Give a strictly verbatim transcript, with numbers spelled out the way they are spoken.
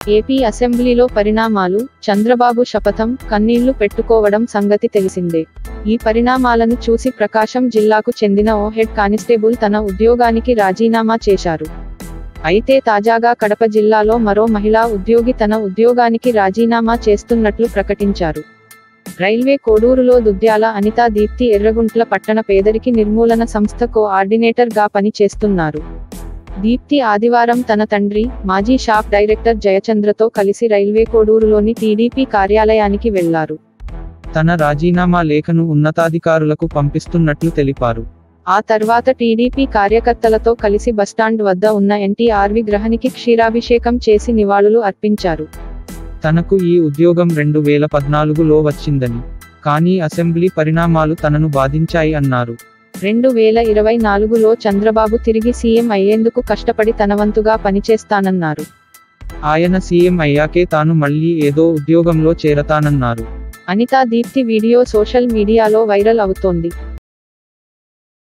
AP అసెంబ్లీలో పరిణామాలు, చంద్రబాబు శపథం, కన్నీళ్లు పెట్టుకోవడం సంగతి తెలిసిందే. ఈ పరిణామాలను చూసి ప్రకాశం జిల్లాకు చెందిన ఓ హెడ్ కానిస్టేబుల్ తన ఉద్యోగానికి రాజీనామా చేశారు. అయితే తాజాగా కడప జిల్లాలో మరో మహిళా ఉద్యోగి తన ఉద్యోగానికి రాజీనామా చేస్తున్నట్లు ప్రకటించారు. రైల్వే కోడూరులో దుద్యాల అనితా దీప్తి ఎర్రగుంట్ల పట్టణ పేదరిక నిర్మూలన సంస్థ కో ఆర్డినేటర్ గా పని చేస్తున్నారు. దీప్తి ఆదివారం తన తండ్రి, మాజీ షాప్ డైరెక్టర్ జయచంద్రతో కలిసి రైల్వే కోడూరులోని టీడీపీ కార్యాలయానికి వెళ్లారు. తన రాజీనామా లేఖను ఉన్నతాధికారులకు పంపిస్తున్నట్లు తెలిపారు. ఆ తర్వాత టీడీపీ కార్యకర్తలతో కలిసి బస్టాండ్ వద్ద ఉన్న ఎన్టీఆర్ విగ్రహానికి క్షీరాభిషేకం చేసి నివాళులు అర్పించారు. తనకు ఈ ఉద్యోగం రెండు వేల పద్నాలుగులో వచ్చిందని, కానీ అసెంబ్లీ పరిణామాలు తనను బాధించాయి అన్నారు. రెండు వేల ఇరవై నాలుగులో చంద్రబాబు తిరిగి సీఎం అయ్యేందుకు కష్టపడి తనవంతుగా పనిచేస్తానన్నారు. ఆయన సీఎం అయ్యాకే తాను మళ్లీ ఏదో ఉద్యోగంలో చేరతానన్నారు. అనితా దీప్తి వీడియో సోషల్ మీడియాలో వైరల్ అవుతోంది.